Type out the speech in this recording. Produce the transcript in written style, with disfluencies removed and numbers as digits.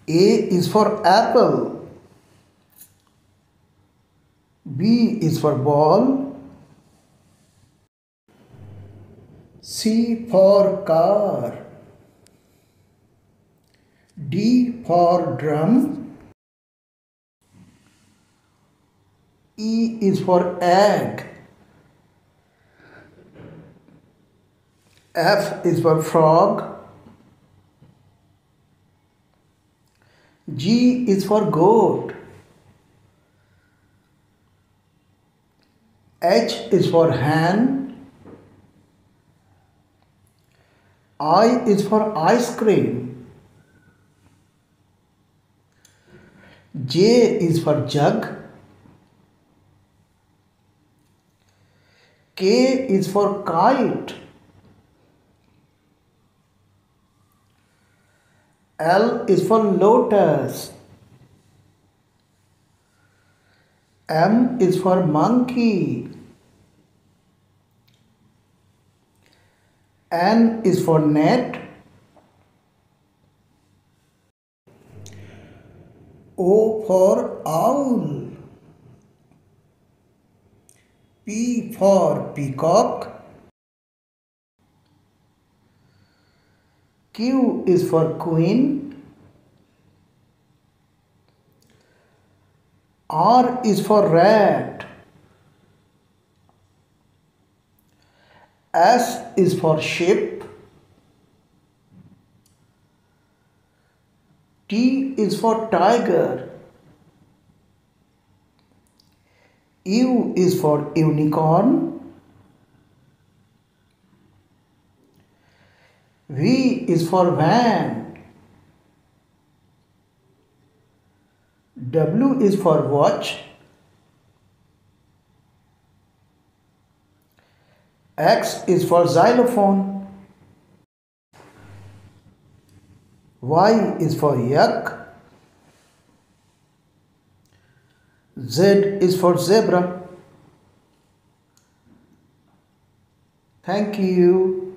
A is for apple. B is for ball. C for car. D for drum. E is for egg. F is for frog. G is for goat. H is for hen. I is for ice cream. J is for jug. K is for kite. L is for lotus. M is for monkey. N is for net. O for owl. P for peacock. Q is for queen. R is for rat. S is for ship. T is for tiger. U is for unicorn. V is for van. W is for watch. X is for xylophone. Y is for yak. Z is for zebra. Thank you.